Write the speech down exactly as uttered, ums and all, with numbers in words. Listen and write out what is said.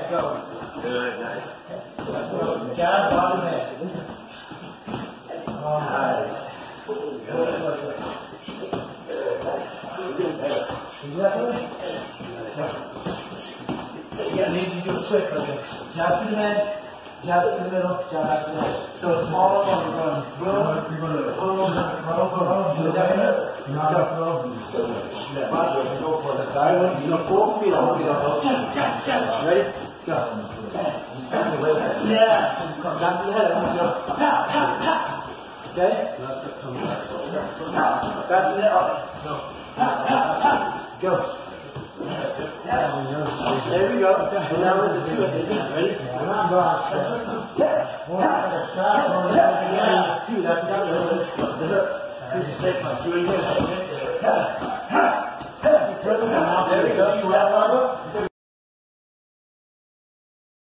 go. Good, nice. Jab, bottom head. Oh, nice. Good. Good. Can you do that for me? Yeah, I need you to do a trick like this. Jab to the head, jab to the middle, jab back to the head. So it's all on the run. Roll, you're going to roll, roll, roll, roll. Do that in it. Knock up, roll. Yeah, go for it. I want you to four feet on, feet on. Ready? Go. Yeah. Come down to the head. I want you to pow, pow, pow. Okay? Back to the head. Go. Pow, pow, pow. Go. There we go. And now we're the two of these. Ready? Yeah. Two. That's the other. Two. Six. Do it again.